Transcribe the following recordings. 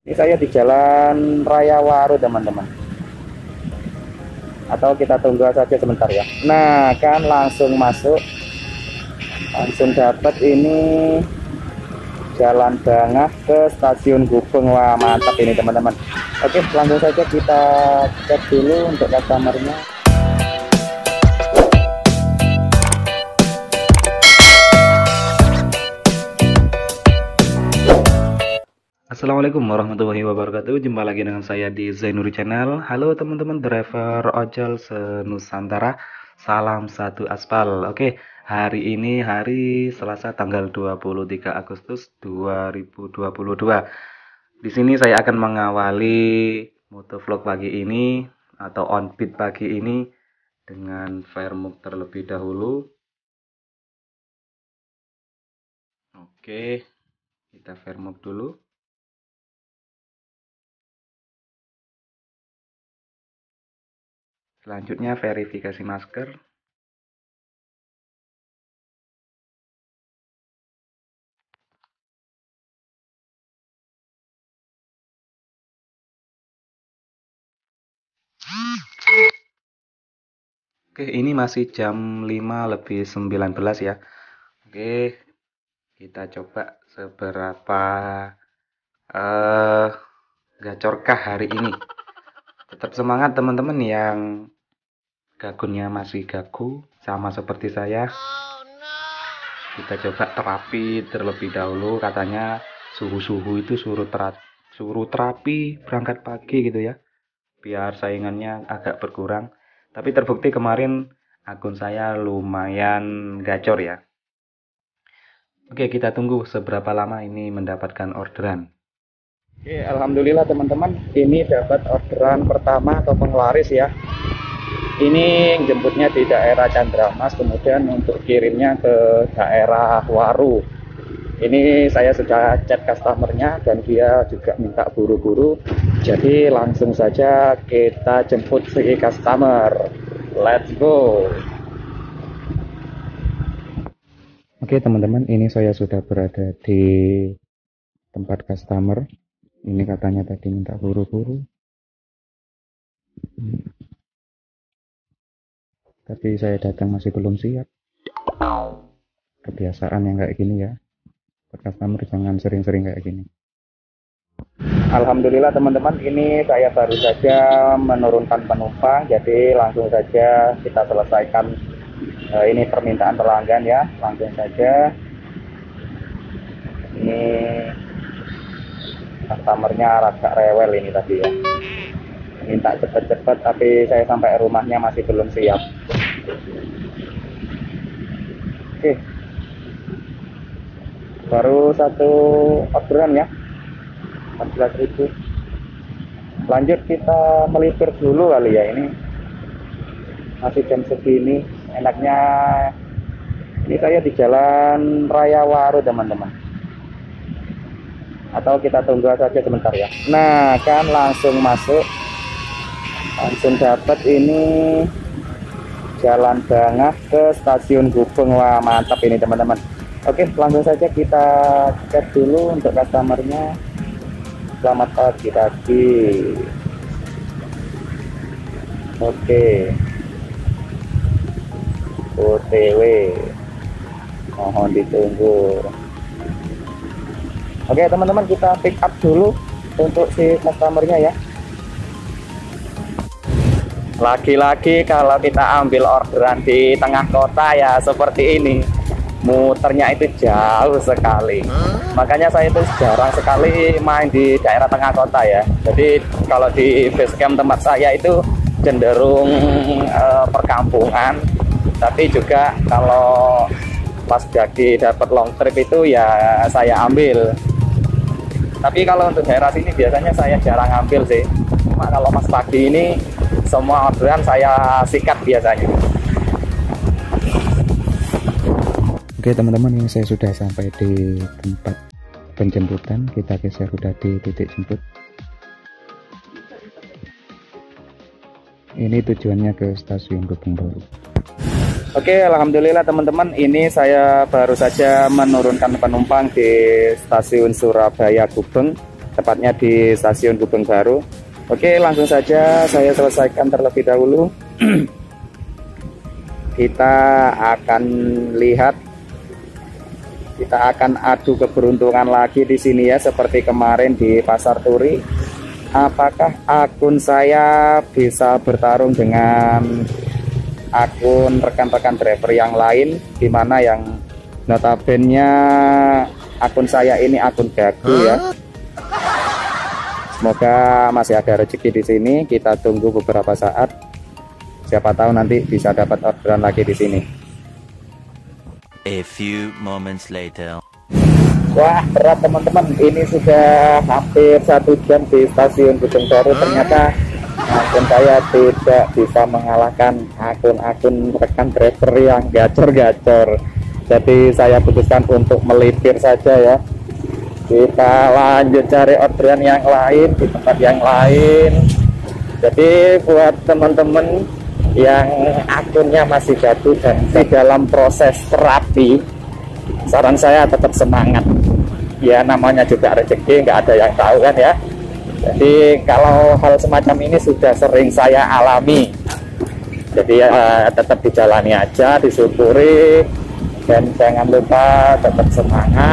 Ini saya di Jalan Raya Waru, teman-teman. Atau kita tunggu saja sebentar ya. Nah, kan langsung masuk, langsung dapat ini Jalan Bangah ke Stasiun Gubeng. Wah, mantap ini teman-teman. Oke, langsung saja kita cek dulu untuk customernya. Assalamualaikum warahmatullahi wabarakatuh. Jumpa lagi dengan saya di Zainuri Channel. Halo teman-teman driver ojol se-Nusantara. Salam satu aspal. Oke, hari ini hari Selasa tanggal 23 Agustus 2022. Di sini saya akan mengawali motovlog pagi ini atau on beat pagi ini dengan Fairmove terlebih dahulu. Oke, kita Fairmove dulu. Selanjutnya verifikasi masker. Oke, ini masih jam 5:19 ya. Oke, kita coba seberapa gacorkah hari ini. Tetap semangat teman-teman yang gagunnya masih gagu sama seperti saya. Kita coba terapi terlebih dahulu. Katanya suhu-suhu itu suruh terapi berangkat pagi gitu ya, biar saingannya agak berkurang. Tapi terbukti kemarin akun saya lumayan gacor ya. Oke, kita tunggu seberapa lama ini mendapatkan orderan. Oke, alhamdulillah teman-teman, ini dapat orderan pertama atau penglaris ya. Ini jemputnya di daerah Candramas, kemudian untuk kirimnya ke daerah Waru. Ini saya sudah chat customernya dan dia juga minta buru-buru. Jadi langsung saja kita jemput si customer. Let's go. Oke teman-teman, ini saya sudah berada di tempat customer. Ini katanya tadi minta buru-buru. Tapi saya datang masih belum siap. Kebiasaan yang kayak gini ya. Customer jangan sering-sering kayak gini. Alhamdulillah teman-teman, ini saya baru saja menurunkan penumpang. Jadi langsung saja kita selesaikan ini permintaan pelanggan ya. Langsung saja. Ini customernya agak rewel ini tadi ya. Minta cepet-cepet, tapi saya sampai rumahnya masih belum siap. Oke, baru satu orderan ya, 14.000. Lanjut kita melipir dulu kali ya, ini masih jam segini. Enaknya ini saya di Jalan Raya Waru teman-teman. Atau kita tunggu saja sebentar ya. Nah kan langsung masuk, langsung dapat ini Jalan Bangah ke Stasiun Gubeng. Wah, mantap ini teman-teman. Oke, langsung saja kita cek dulu untuk customernya. Selamat pagi. Oke, OTW, mohon ditunggu. Oke teman-teman, kita pick up dulu untuk si customernya ya. Lagi-lagi kalau kita ambil orderan di tengah kota ya seperti ini, muternya itu jauh sekali. Makanya saya itu jarang sekali main di daerah tengah kota ya. Jadi kalau di basecamp tempat saya itu cenderung perkampungan. Tapi juga kalau pas jadi dapat long trip itu ya saya ambil. Tapi kalau untuk daerah sini biasanya saya jarang ambil sih. Cuma kalau pas pagi ini semua orderan saya sikat biasanya. Oke teman-teman, ini saya sudah sampai di tempat penjemputan. Kita geser sudah di titik jemput. Ini tujuannya ke Stasiun Gubeng Baru. Oke, alhamdulillah teman-teman, ini saya baru saja menurunkan penumpang di Stasiun Surabaya Gubeng. tepatnya di stasiun Gubeng Baru. Oke, langsung saja saya selesaikan terlebih dahulu. Kita akan lihat, kita akan adu keberuntungan lagi di sini ya, seperti kemarin di Pasar Turi. Apakah akun saya bisa bertarung dengan akun rekan-rekan driver yang lain, dimana yang notabene akun saya ini akun gagu ya. Semoga masih ada rezeki di sini. Kita tunggu beberapa saat. Siapa tahu nanti bisa dapat orderan lagi di sini. A few moments later. Wah, berat teman-teman. Ini sudah hampir 1 jam di stasiun Gubeng Baru. Ternyata akun saya tidak bisa mengalahkan akun-akun rekan driver yang gacor-gacor. Jadi saya putuskan untuk melipir saja ya. Kita lanjut cari orderan yang lain di tempat yang lain. Jadi buat teman-teman yang akunnya masih gaduh dan di dalam proses terapi, saran saya tetap semangat ya, namanya juga rezeki, nggak ada yang tahu kan ya. Jadi kalau hal semacam ini sudah sering saya alami, jadi ya tetap dijalani aja, disyukuri, dan jangan lupa tetap semangat.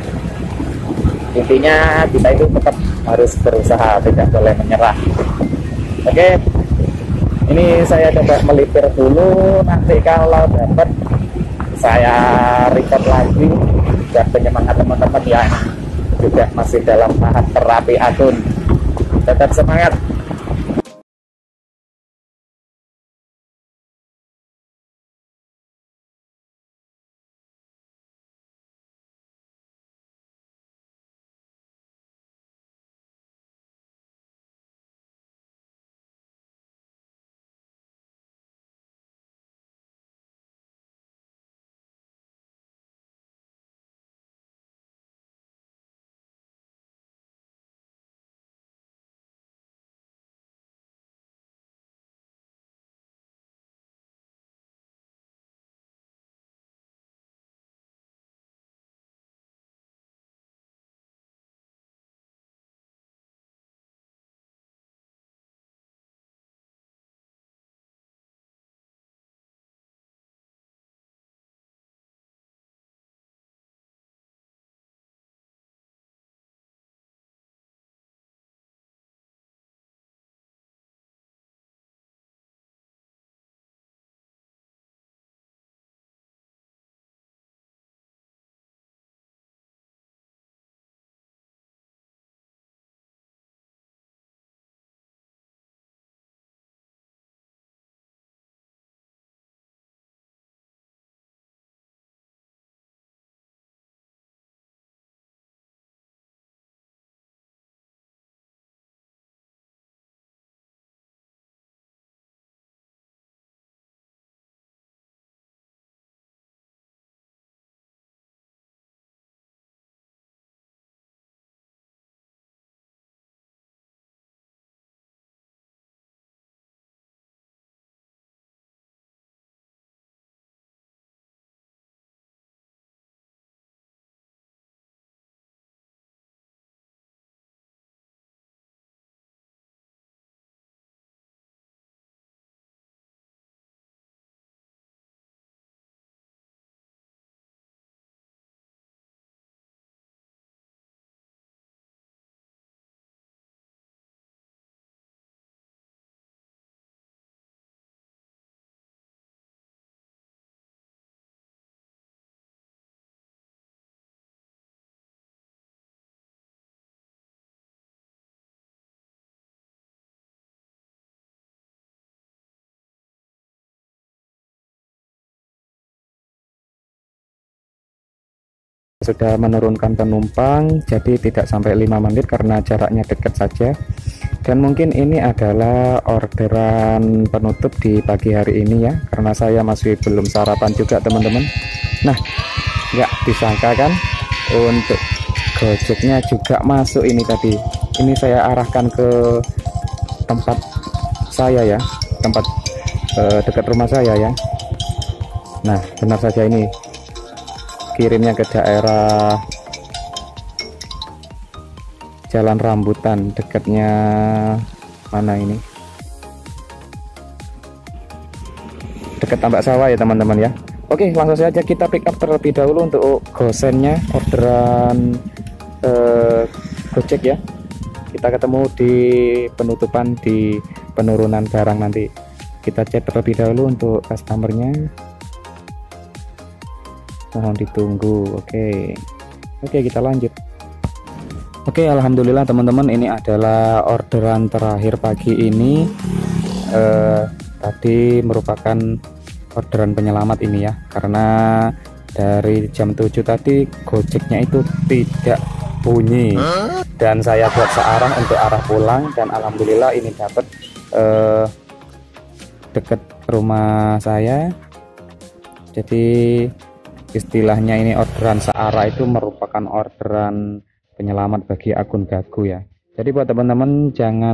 Intinya kita itu tetap harus berusaha, tidak boleh menyerah. Oke, ini saya coba melipir dulu, nanti kalau dapat saya record lagi dan penyemangat teman-teman yang juga masih dalam tahap terapi akun. Tetap semangat. Sudah menurunkan penumpang, jadi tidak sampai 5 menit karena jaraknya dekat saja. Dan mungkin ini adalah orderan penutup di pagi hari ini ya, karena saya masih belum sarapan juga teman-teman. Nah, nggak disangka kan, untuk Gojeknya juga masuk ini tadi. Ini saya arahkan ke tempat saya ya, tempat dekat rumah saya ya. Nah, benar saja ini kirimnya ke daerah Jalan Rambutan, dekatnya mana ini? Dekat tambak sawah ya teman-teman ya. Oke, langsung saja kita pick up terlebih dahulu untuk gosennya, orderan Gojek ya. Kita ketemu di penutupan, di penurunan barang nanti. Kita cek terlebih dahulu untuk customernya. Mohon ditunggu. Oke, kita lanjut. Oke, alhamdulillah teman-teman, ini adalah orderan terakhir pagi ini. Tadi merupakan orderan penyelamat ini ya, karena dari jam 7 tadi Gojeknya itu tidak bunyi dan saya buat searah untuk arah pulang, dan alhamdulillah ini dapat deket rumah saya. Jadi istilahnya ini orderan searah itu merupakan orderan penyelamat bagi akun Gagu ya. Jadi buat teman-teman jangan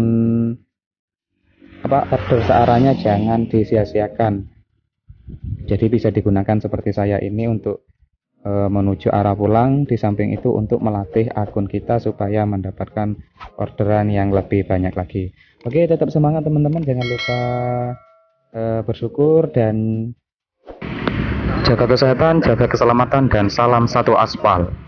order searahnya jangan disia-siakan. Jadi bisa digunakan seperti saya ini untuk menuju arah pulang, di samping itu untuk melatih akun kita supaya mendapatkan orderan yang lebih banyak lagi. Oke, tetap semangat teman-teman, jangan lupa bersyukur dan jaga kesehatan, jaga keselamatan, dan salam satu aspal.